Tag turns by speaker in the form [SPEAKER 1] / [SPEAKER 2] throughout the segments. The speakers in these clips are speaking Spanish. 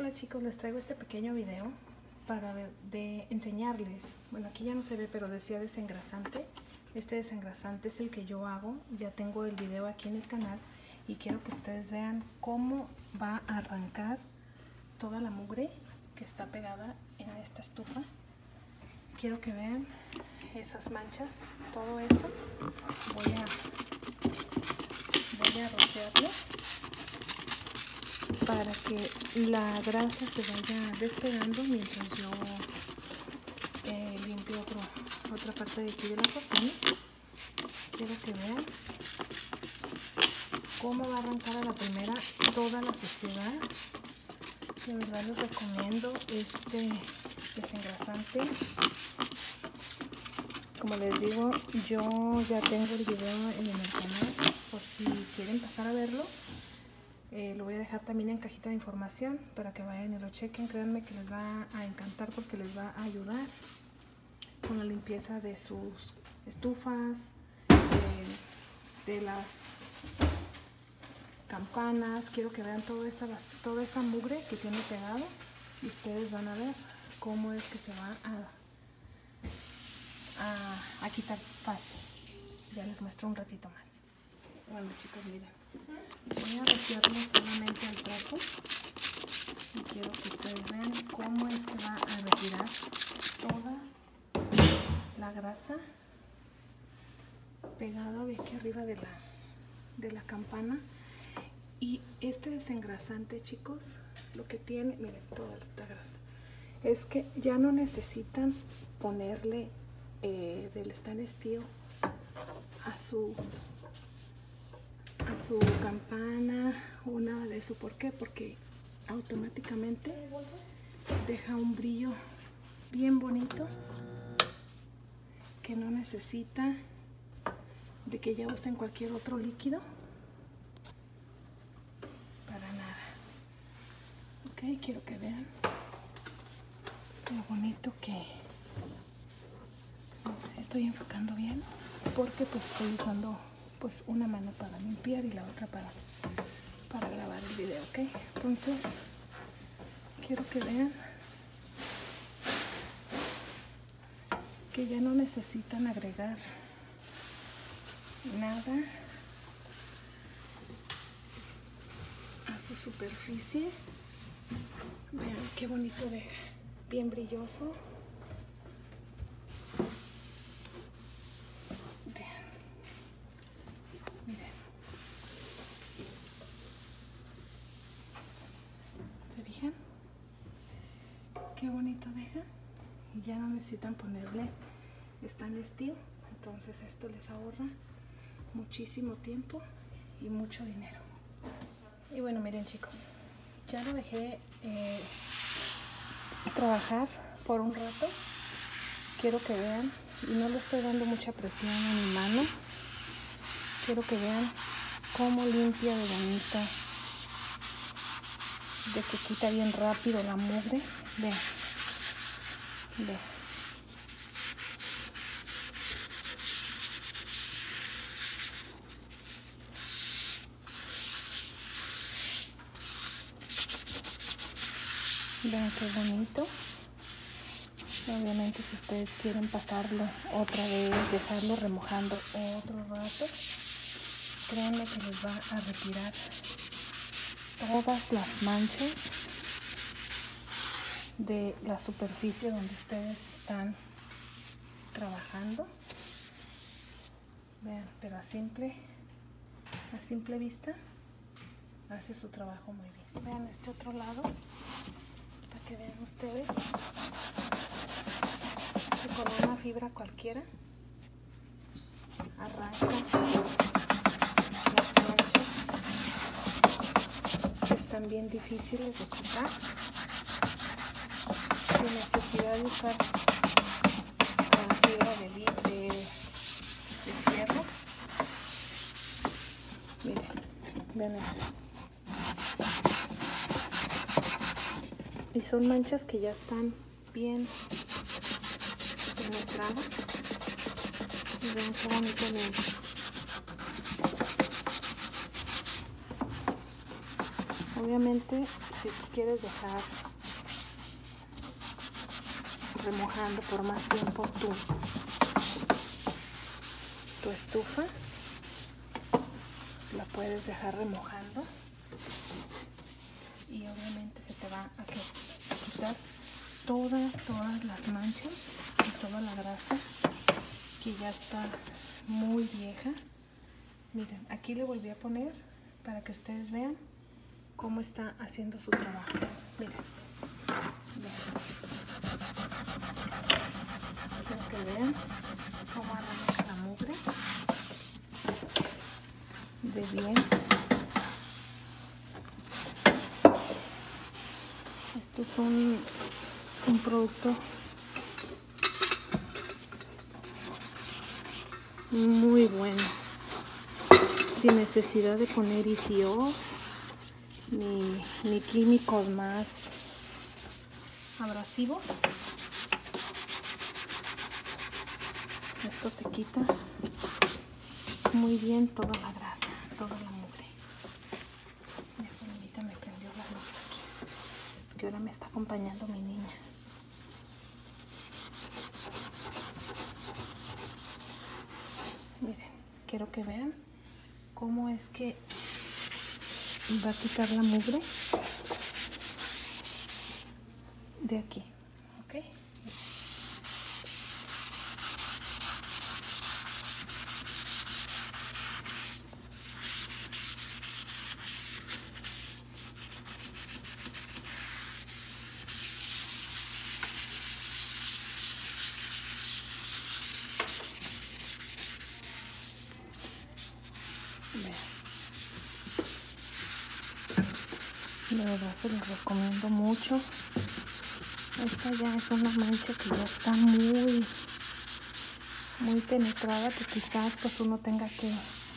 [SPEAKER 1] Hola chicos, les traigo este pequeño video para de enseñarles, bueno, aquí ya no se ve, pero decía desengrasante. Este desengrasante es el que yo hago, ya tengo el video aquí en el canal y quiero que ustedes vean cómo va a arrancar toda la mugre que está pegada en esta estufa. Quiero que vean esas manchas, todo eso. Voy a rociarlo para que la grasa se vaya despegando mientras yo limpio otra parte de aquí de la cocina. Quiero que vean cómo va a arrancar a la primera toda la suciedad. De verdad les recomiendo este desengrasante. Como les digo, yo ya tengo el video en el canal, por si quieren pasar a verlo. Lo voy a dejar también en cajita de información para que vayan y lo chequen. Créanme que les va a encantar porque les va a ayudar con la limpieza de sus estufas, de las campanas. Quiero que vean toda esa mugre que tiene pegado y ustedes van a ver cómo es que se va a quitar fácil. Ya les muestro un ratito más. Bueno chicos, miren, voy a rociarlo solamente al trapo y quiero que ustedes vean cómo es que va a retirar toda la grasa pegada de aquí arriba de la campana. Y este desengrasante, chicos, lo que tiene, miren, toda esta grasa, es que ya no necesitan ponerle del stainless steel a su campana o nada de eso. ¿Por qué? Porque automáticamente deja un brillo bien bonito que no necesita de que ya usen cualquier otro líquido para nada. Ok, quiero que vean lo bonito que, no sé si estoy enfocando bien porque pues estoy usando pues una mano para limpiar y la otra para grabar el video, ok. Entonces quiero que vean que ya no necesitan agregar nada a su superficie. Vean qué bonito deja, bien brilloso. Vean, miren, ¿se fijan? Qué bonito deja y ya no necesitan ponerle stainless steel. Entonces esto les ahorra muchísimo tiempo y mucho dinero. Y bueno, miren chicos, ya lo dejé trabajar por un rato. Quiero que vean, y no le estoy dando mucha presión a mi mano, quiero que vean cómo limpia de bonita, de que quita bien rápido la mugre. Vean, vean. Vean qué bonito. Obviamente si ustedes quieren pasarlo otra vez, dejarlo remojando otro rato, créanme que les va a retirar todas las manchas de la superficie donde ustedes están trabajando. Vean, pero a simple vista hace su trabajo muy bien. Vean este otro lado para que vean ustedes que con una fibra cualquiera arranca las manchas que están bien difíciles de quitar sin necesidad de usar la fibra de fierro. Miren, vean eso. Y son manchas que ya están bien penetradas. Y vean qué bonito limpio. Obviamente, si tú quieres dejar remojando por más tiempo tu estufa, la puedes dejar remojando y obviamente se te va a quitar todas las manchas y toda la grasa que ya está muy vieja. Miren, aquí le volví a poner para que ustedes vean cómo está haciendo su trabajo. Miren, quiero que vean cómo arranca la mugre de bien. Este es un producto muy bueno, sin necesidad de poner ICO ni químicos más abrasivos. Esto te quita muy bien toda la grasa, toda la mugre. Ahorita me prendió la luz aquí, porque ahora me está acompañando mi niña. Miren, quiero que vean cómo es que va a quitar la mugre de aquí, ¿ok? De verdad se los recomiendo mucho. Esta ya es una mancha que ya está muy penetrada, que quizás pues uno tenga que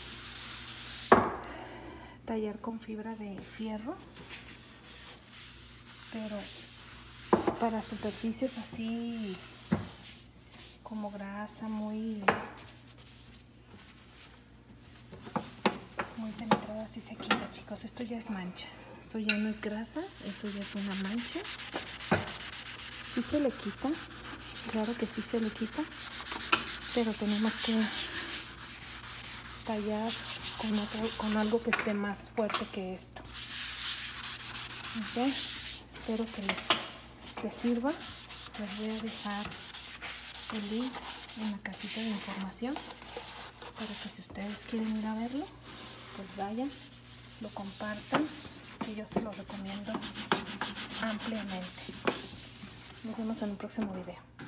[SPEAKER 1] tallar con fibra de fierro, pero para superficies así como grasa muy penetrada, así se quita, chicos. Esto ya es mancha, esto ya no es grasa, eso ya es una mancha. Sí se le quita, claro que sí se le quita, pero tenemos que tallar con algo que esté más fuerte que esto. ¿Okay? Espero que les sirva. Les voy a dejar el link en la cajita de información para que si ustedes quieren ir a verlo, pues vayan, lo compartan, que yo se lo recomiendo ampliamente. Nos vemos en un próximo video.